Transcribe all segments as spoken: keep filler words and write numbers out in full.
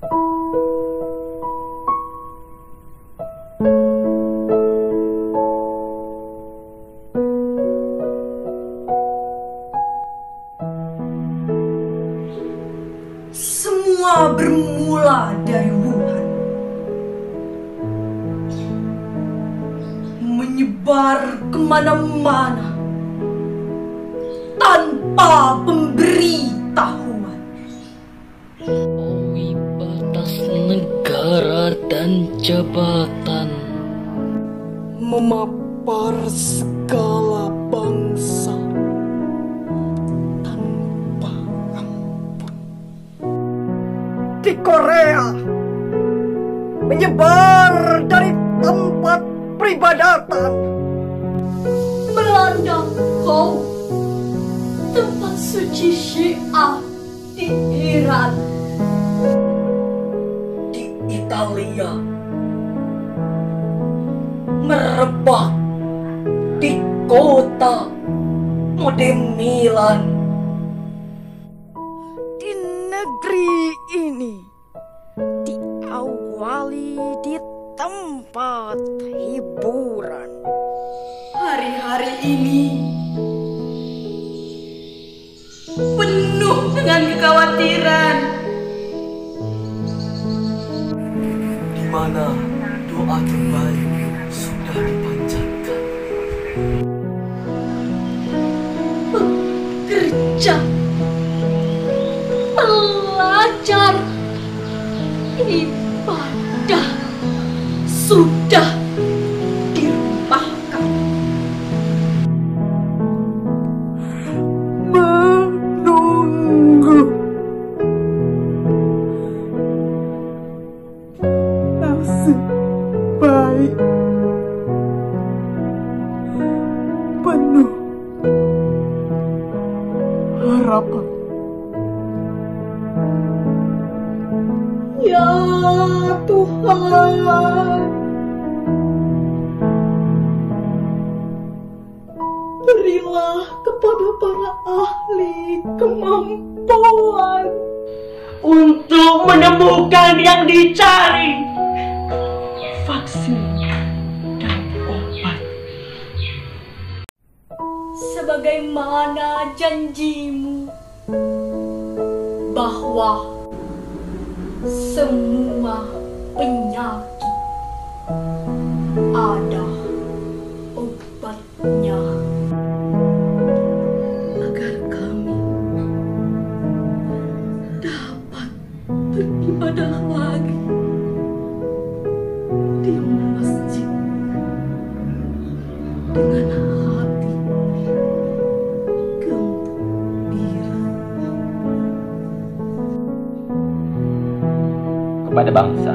Semua bermula dari Wuhan, menyebar kemana-mana tanpa pemberitahuan. Melampaui batas negara dan jabatan, memapar segala bangsa tanpa ampun. Di Korea, menyebar dari tempat peribadatan, melanda Qom, tempat suci Syiah di Iran. Di Italia, merebak di kota Modem Milan. Di negeri ini diawali di tempat hiburan. Hari-hari ini penuh dengan kekhawatiran, Di mana doa terbaik sudah dipanjatkan. bekerja, belajar, ibadah sudah dirumahkan. Menunggu nasib baik, penuh harapan. Ya Tuhan, berilah kepada para ahli kemampuan untuk menemukan yang dicari, vaksin dan obat. sebagaimana janjimu bahwa semua penyakit ada obatnya, agar kami dapat beribadah lagi di masjid dengan hati gembira. Kepada bangsa,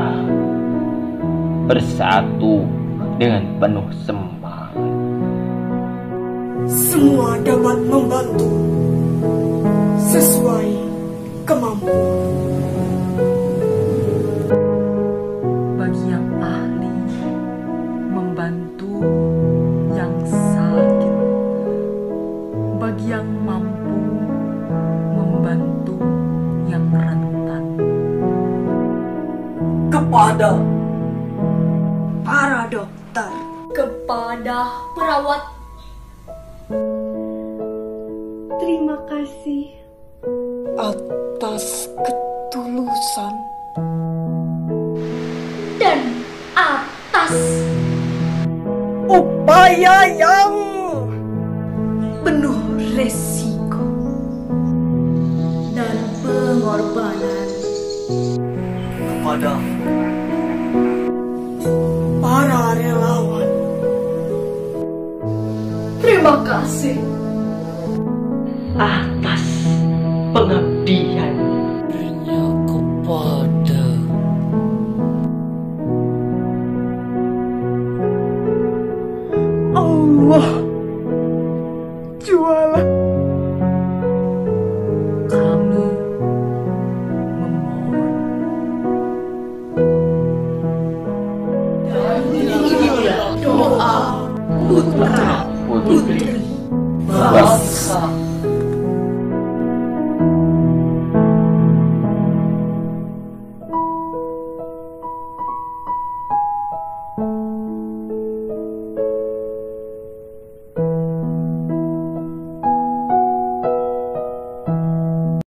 bersatu dengan penuh semangat. Semua dapat membantu sesuai kemampuan. Bagi yang ahli membantu yang sakit, bagi yang mampu membantu yang rentan. Kepada para dokter, kepada perawat, terima kasih Atas ketulusan dan atas upaya yang penuh resiko dan pengorbanan. kepada para relawan, Terima kasih Atas pengabdian